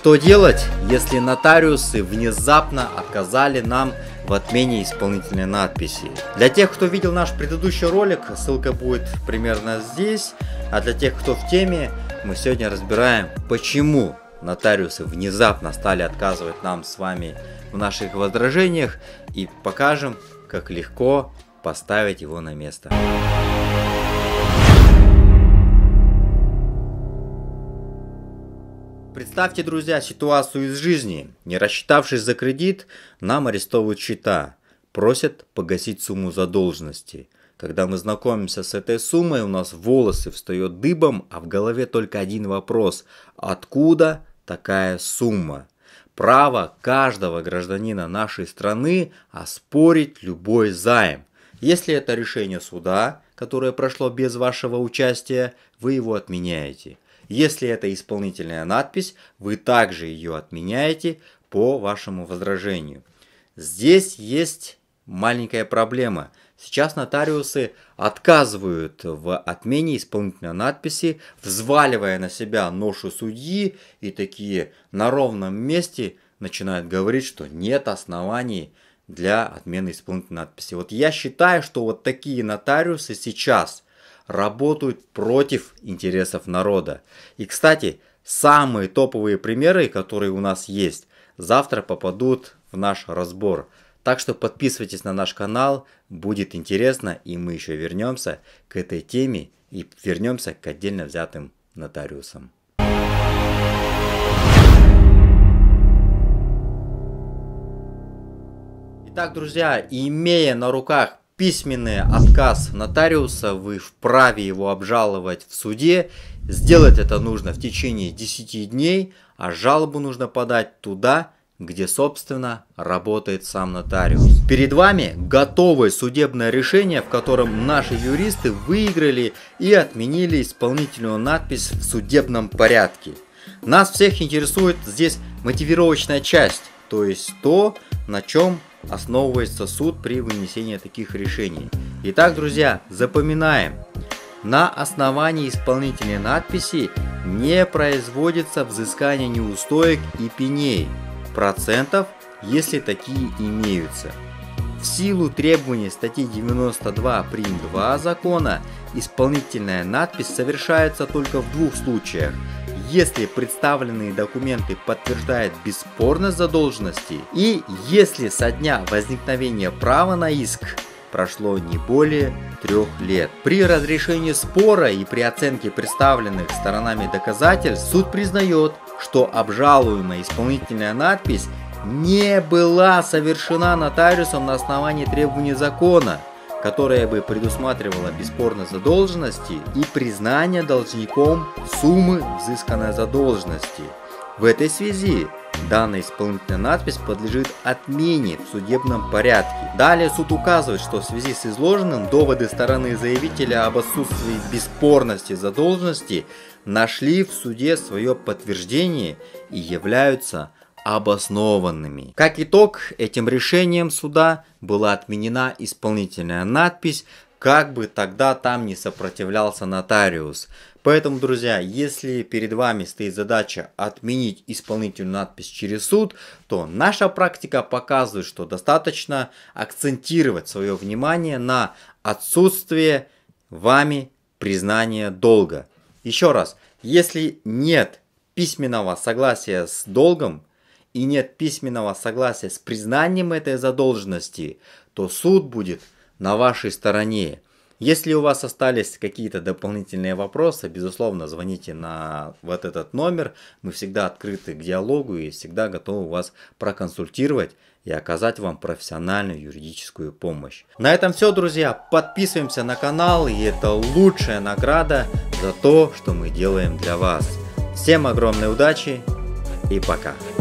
Что делать, если нотариусы внезапно отказали нам в отмене исполнительной надписи? Для тех, кто видел наш предыдущий ролик, ссылка будет примерно здесь. А для тех, кто в теме, мы сегодня разбираем, почему нотариусы внезапно стали отказывать нам с вами в наших возражениях, и покажем, как легко поставить его на место. Представьте, друзья, ситуацию из жизни. Не рассчитавшись за кредит, нам арестовывают счета, просят погасить сумму задолженности. Когда мы знакомимся с этой суммой, у нас волосы встают дыбом, а в голове только один вопрос: откуда такая сумма? Право каждого гражданина нашей страны оспорить любой займ. Если это решение суда, которое прошло без вашего участия, вы его отменяете. Если это исполнительная надпись, вы также ее отменяете по вашему возражению. Здесь есть маленькая проблема. Сейчас нотариусы отказывают в отмене исполнительной надписи, взваливая на себя ношу судьи, и такие на ровном месте начинают говорить, что нет оснований для отмены исполнительной надписи. Вот я считаю, что вот такие нотариусы сейчас работают против интересов народа. И, кстати, самые топовые примеры, которые у нас есть, завтра попадут в наш разбор. Так что подписывайтесь на наш канал, будет интересно, и мы еще вернемся к этой теме и вернемся к отдельно взятым нотариусам. Итак, друзья, имея на руках письменный отказ нотариуса, вы вправе его обжаловать в суде. Сделать это нужно в течение 10 дней, а жалобу нужно подать туда, где, собственно, работает сам нотариус. Перед вами готовое судебное решение, в котором наши юристы выиграли и отменили исполнительную надпись в судебном порядке. Нас всех интересует здесь мотивировочная часть, то есть то, на чем основывается суд при вынесении таких решений. Итак, друзья, запоминаем. На основании исполнительной надписи не производится взыскание неустоек и пеней, процентов, если такие имеются. В силу требований статьи 92 прим. 2 закона, исполнительная надпись совершается только в двух случаях: если представленные документы подтверждают бесспорность задолженности, и если со дня возникновения права на иск прошло не более 3 лет. При разрешении спора и при оценке представленных сторонами доказательств суд признает, что обжалуемая исполнительная надпись не была совершена нотариусом на основании требований закона, которая бы предусматривала бесспорность задолженности и признание должником суммы взысканной задолженности. В этой связи данная исполнительная надпись подлежит отмене в судебном порядке. Далее суд указывает, что в связи с изложенным доводы стороны заявителя об отсутствии бесспорности задолженности нашли в суде свое подтверждение и являются обоснованными. Как итог, этим решением суда была отменена исполнительная надпись, как бы тогда там не сопротивлялся нотариус. Поэтому, друзья, если перед вами стоит задача отменить исполнительную надпись через суд, то наша практика показывает, что достаточно акцентировать свое внимание на отсутствие вами признания долга. Еще раз, если нет письменного согласия с долгом и нет письменного согласия с признанием этой задолженности, то суд будет на вашей стороне. Если у вас остались какие-то дополнительные вопросы, безусловно, звоните на вот этот номер. Мы всегда открыты к диалогу и всегда готовы вас проконсультировать и оказать вам профессиональную юридическую помощь. На этом все, друзья. Подписываемся на канал, и это лучшая награда за то, что мы делаем для вас. Всем огромной удачи и пока!